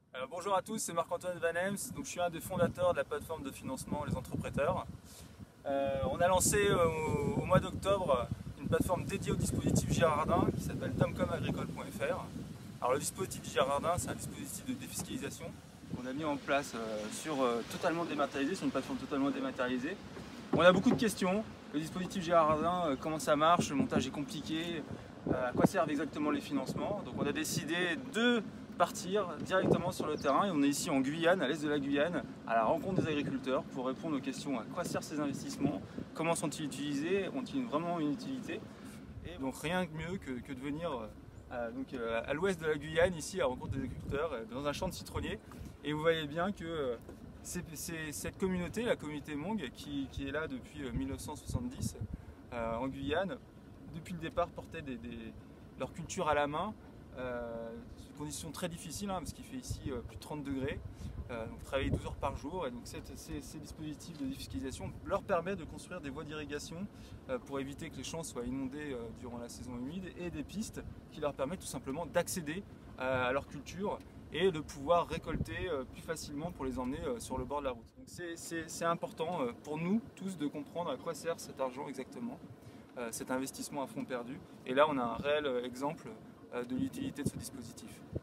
Bonjour à tous, c'est Marc-Antoine Vanems, donc je suis un des fondateurs de la plateforme de financement Les Entrepreneurs. On a lancé au mois d'octobre une plateforme dédiée au dispositif Girardin qui s'appelle tomcomagricole.fr. Alors le dispositif Girardin, c'est un dispositif de défiscalisation qu'on a mis en place totalement dématérialisé, sur une plateforme totalement dématérialisée. On a beaucoup de questions. Le dispositif Girardin, comment ça marche, le montage est compliqué, à quoi servent exactement les financements. Donc on a décidé de partir directement sur le terrain et on est ici en Guyane, à l'est de la Guyane, à la rencontre des agriculteurs pour répondre aux questions à quoi servent ces investissements, comment sont-ils utilisés, ont-ils vraiment une utilité. Et donc rien de mieux que de venir à l'ouest de la Guyane, ici à la rencontre des agriculteurs, dans un champ de citronniers. Et vous voyez bien que c'est cette communauté, la communauté Hmong, qui est là depuis 1970 en Guyane, depuis le départ portait leur culture à la main. Conditions très difficiles parce qu'il fait ici plus de 30 degrés, donc travailler 12 heures par jour, et donc ces dispositifs de défiscalisation leur permettent de construire des voies d'irrigation pour éviter que les champs soient inondés durant la saison humide, et des pistes qui leur permettent tout simplement d'accéder à leur culture et de pouvoir récolter plus facilement pour les emmener sur le bord de la route. Donc c'est important pour nous tous de comprendre à quoi sert cet argent exactement, cet investissement à fond perdu. Et là on a un réel exemple de l'utilité de ce dispositif.